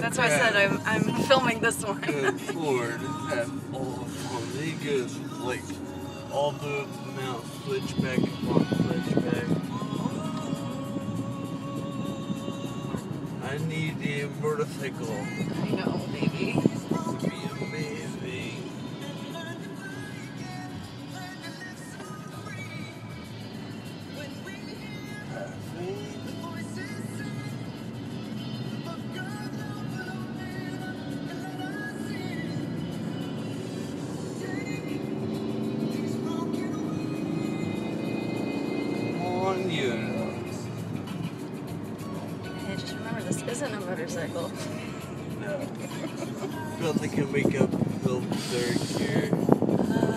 That's why I said I'm filming this one. Good Lord, have all they go like all the amount switchback upon switchback. I need a motorcycle. I know, baby. This would be amazing. On you. Hey, just remember, this isn't a motorcycle. No. Feels like I can make up hill third here.